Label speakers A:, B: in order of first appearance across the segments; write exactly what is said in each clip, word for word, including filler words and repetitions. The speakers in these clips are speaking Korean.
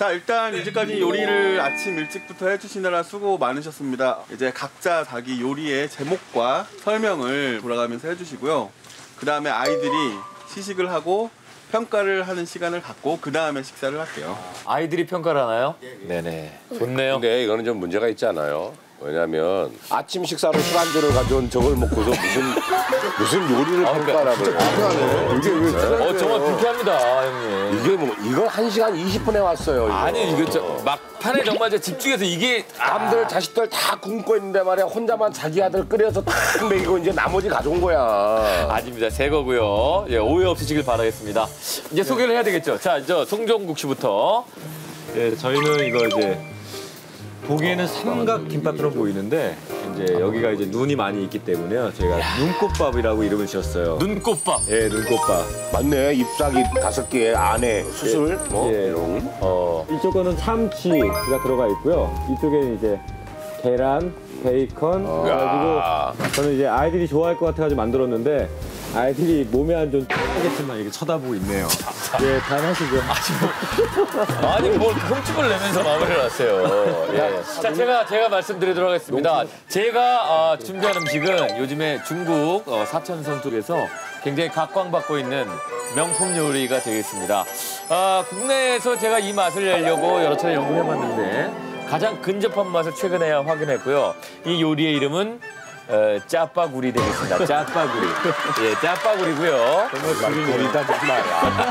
A: 자, 일단 이제까지 요리를 아침 일찍부터 해주시느라 수고 많으셨습니다. 이제 각자 자기 요리의 제목과 설명을 돌아가면서 해주시고요. 그 다음에 아이들이 시식을 하고 평가를 하는 시간을 갖고 그 다음에 식사를 할게요.
B: 아이들이 평가를 하나요? 네네. 좋네요.
C: 근데 이거는 좀 문제가 있지 않아요? 왜냐면 아침 식사로 술안주를 가져온 저걸 먹고서 무슨 무슨 요리를
B: 아,
C: 평가라고
D: 불쾌하네. 이게 왜 술안주예요?
B: 어, 정말 불쾌합니다, 형님.
C: 이게 뭐 이거 한 시간 이십 분에 왔어요. 이거.
B: 아니, 이거 저 막판에 정말 저 집중해서 이게
C: 남들 자식들 다 굶고 있는데 말이야 혼자만 자기 아들 끓여서 딱 먹이고 이제 나머지 가져온 거야.
B: 아닙니다. 새 거고요. 예, 오해 없으시길 바라겠습니다. 이제 소개를 해야 되겠죠. 자, 저 송종국 씨부터.
E: 예, 저희는 이거 이제 보기에는 삼각 김밥처럼 보이는데 이제 여기가 이제 눈이 많이 있기 때문에요. 저희가 눈꽃밥이라고 이름을 지었어요.
B: 눈꽃밥.
E: 예, 눈꽃밥.
C: 맞네. ip싹이 다섯 개 안에 수술 뭐
E: 예.
C: 이런.
E: 어, 이쪽 거는 참치가 들어가 있고요. 이쪽에는 이제 계란, 베이컨 그래가지고 저는 이제 아이들이 좋아할 것 같아가지고 만들었는데 아이들이 몸에 안 좋은 하겠지만 이렇게 쳐다보고 있네요. 예, 다 하시죠.
B: 아니, 뭘 흠집을 내면서 마무리를 하세요. 예. 자, 제가, 제가 말씀드리도록 하겠습니다. 제가 어, 준비한 음식은 요즘에 중국 어, 사천성 쪽에서 굉장히 각광받고 있는 명품 요리가 되겠습니다. 아, 국내에서 제가 이 맛을 내려고 여러 차례 연구해봤는데 가장 근접한 맛을 최근에 확인했고요. 이 요리의 이름은 어, 짜파구리 되겠습니다. 짜파구리. 예, 짜파구리고요.
C: 정말 구리다 정말.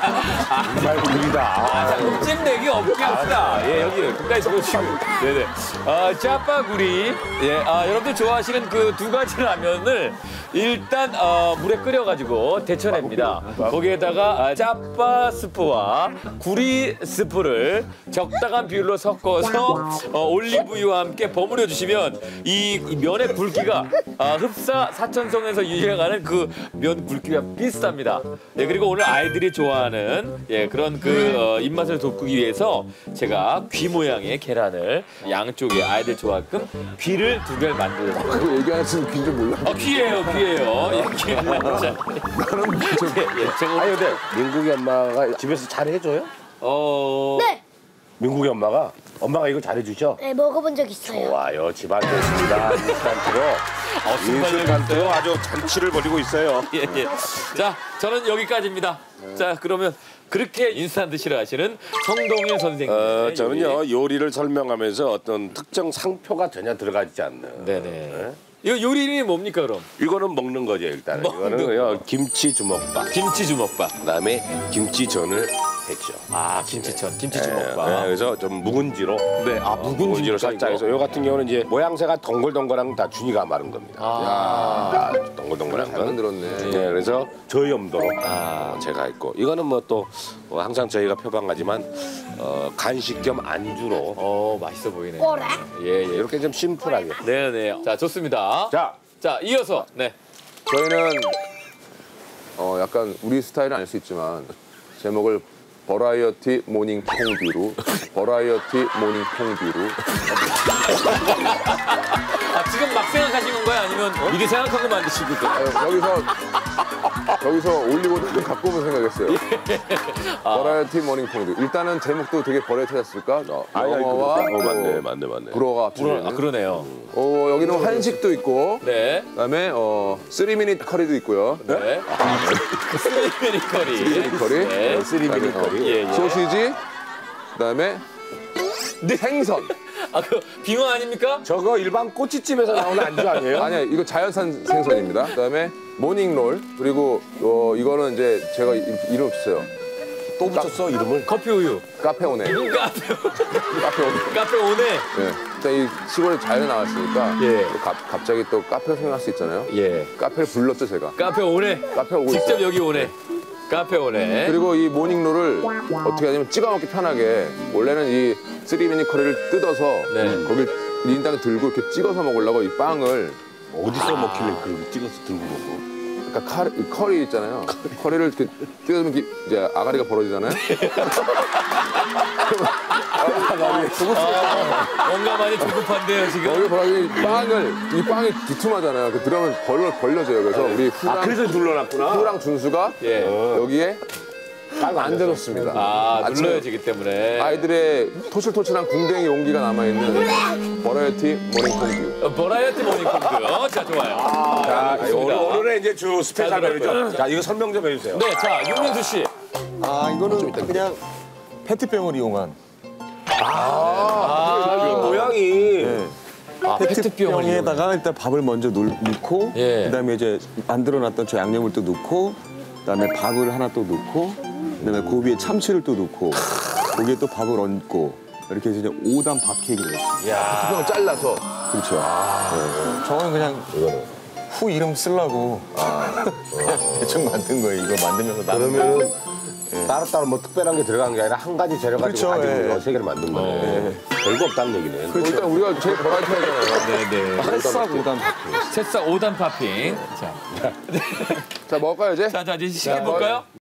C: 정말 구리다.
B: 아, 자, 흠집 내기 없게 합시다. 예, 여기 가까이 보시고. 네네. 아, 짜파구리. 예, 아, 여러분들 좋아하시는 그 두 가지 라면을 일단 어, 물에 끓여가지고 데쳐냅니다. 거기에다가 아, 짜파 스프와 구리 스프를 적당한 비율로 섞어서 어, 올리브유와 함께 버무려 주시면 이, 이 면의 굵기가 아, 흡사 사천성에서 유행하는 그 면 굵기가 비슷합니다. 예, 그리고 오늘 아이들이 좋아하는 예, 그런 그 어, 입맛을 돋구기 위해서 제가 귀 모양의 계란을 양쪽에 아이들 좋아하게끔 귀를 두 개를 만들어서
D: 그거 얘기하시는 귀인지 몰라.
B: 어, 귀예요, 귀예요. 예, 귀. 자,
D: 나는 저
B: 예, 예, 제가
C: 아니 근데 민국이 엄마가 집에서 잘 해줘요?
B: 어.
F: 네.
C: 민국이 엄마가 엄마가 이거 잘해주셔?
F: 네, 먹어본 적 있어요.
C: 좋아요. 집안 좋습니다. 인스턴트로.
B: 어,
C: 인스턴트로 아주 잔치를 벌이고 있어요.
B: 예, 예. 자, 저는 여기까지입니다. 자, 그러면 그렇게 인스턴트 싫어하시는 성동일 선생님.
C: 어, 저는요 요리를 설명하면서 어떤 특정 상표가 전혀 들어가지 않는.
B: 네네. 네? 이거 요리 이름이 뭡니까 그럼?
C: 이거는 먹는 거죠 일단은.
B: 먹는
C: 이거는 김치 주먹밥.
B: 김치 주먹밥.
C: 그다음에 김치전을 했죠.
B: 아, 김치전, 김치
C: 네,
B: 주먹밥.
C: 네, 그래서 좀 묵은지로.
B: 네, 아,
C: 묵은지로 살짝 해서 요 같은 경우는 이제 모양새가 동글동글한 다 준이가 마른 겁니다.
B: 아,
C: 야, 동글동글한
D: 잘
C: 건.
D: 만들었네.
C: 네, 그래서 저염도로 어, 제가 있고 이거는 뭐 또 어, 항상 저희가 표방하지만 어, 간식 겸 안주로
B: 어, 맛있어 보이네.
F: 뭐래?
B: 예, 예.
C: 이렇게 좀 심플하게.
B: 네네. 자, 좋습니다.
C: 자,
B: 자, 이어서 네.
D: 저희는 어 약간 우리 스타일은 아닐 수 있지만 제목을 버라이어티 모닝 퐁듀로 버라이어티 모닝 퐁듀로
B: 아, 지금 막 생각하신 건가요? 아니면 미리 생각하고 만드신 거예요?
D: 아, 여기서 여기서 올리고도 갖고 오면 생각했어요. 버라이어티 모닝 퐁듀. 일단은 제목도 되게 버라이어티였을까? 영어와
C: 어, 맞네, 맞네, 맞네.
D: 불어가
B: 불어, 아,
D: 합쳐지는.
B: 그러네요.
D: 어 여기는 한식도 있고
B: 네.
D: 그다음에 어 쓰리 미닛 커리도 있고요.
B: 네. 쓰리미니 커리.
D: 쓰리미닛 커리.
B: 네.
C: 쓰리미니 커리.
B: 예, 예.
D: 소시지. 그다음에 생선.
B: 아, 그 빙어 아닙니까?
C: 저거 일반 꼬치집에서 나오는 안주 아니에요?
D: 아니야 이거 자연산 생선입니다. 그다음에 모닝롤 그리고 어 이거는 이제 제가 이- 이름 붙였어요.
C: 또 붙였어 이름을?
B: 커피 우유.
D: 카페오네.
B: 카페,
D: 카페오네.
B: 카페 오네.
D: 네. 일단 이 시골에 자연에 나왔으니까
B: 예.
D: 또 가- 갑자기 또 카페 생각할 수 있잖아요.
B: 예.
D: 카페를 불렀죠 제가.
B: 카페 오네.
D: 카페 오고
B: 직접
D: 있어요.
B: 여기 오네. 카페 오네.
D: 그리고 이 모닝롤을 어떻게 하냐면 찍어 먹기 편하게 원래는 이 쓰리미니 커리를 뜯어서
B: 네.
D: 거기 일 인당 들고 이렇게 찍어서 먹으려고 이 빵을
C: 어디서 먹길래 그걸 찍어서 들고 먹어?
D: 그러니까 카리, 이 커리 있잖아요. 커리를 이렇게 뜯으면 이렇게 이제 아가리가 벌어지잖아요.
B: 아, 뭔가 많이 조급한데요 지금.
D: 여기 벌어지는 이 빵을 이 빵이 두툼하잖아요. 그 들어가면 벌 벌려져요. 그래서 우리 후랑
C: 아, 그래서 눌러놨구나.
D: 후랑 준수가
B: 예.
D: 여기에 만들었습니다.
B: 아,
D: 아침에
B: 눌러야지기 때문에.
D: 아이들의 토실토실한 궁뎅이 용기가 남아있는 버라이어티 모닝 콩듀.
B: 어, 버라이어티 모닝콩도. 자, 좋아요.
C: 자,
B: 알겠습니다.
C: 오늘, 오늘의 이제 주 스페셜
B: 잘 들었고요.
C: 메뉴죠. 자, 이거 설명 좀 해주세요.
B: 네, 자, 윤민수 씨.
F: 아 이거는 그냥 페트병을 이용한
C: 아, 이 모양이.
B: 아, 페트병을
F: 페트병에다가 일단 밥을 먼저 넣- 넣고
B: 예.
F: 그다음에 이제 만들어놨던 저 양념을 또 넣고 그다음에 밥을 하나 또 넣고 그다음에 그 위에 참치를 또 넣고 거기에 또 밥을 얹고 이렇게 해서 이제 오 단 밥 케이크를 했어요.
D: 투병을 잘라서.
F: 그렇죠. 저는 그냥 후 이름 쓰려고 그냥 대충 만든 거예요. 이거 만들면서 나는
C: 그러면 따로따로 뭐 특별한 게 들어간 게 아니라 한 가지 재료 가지고
F: 그렇죠,
C: 가지고
F: 예.
C: 이거 세 개를 만든 거네. 별거 없다는 얘기네.
D: 일단 우리가 제일 버라이어티 하잖아요.
B: 네네.
F: 새싹 오 단 밥 케이크.
B: 새싹 오 단 파핑. 자,
D: 자, 먹을까요, 이제?
B: 자, 자, 이제 시작해볼까요?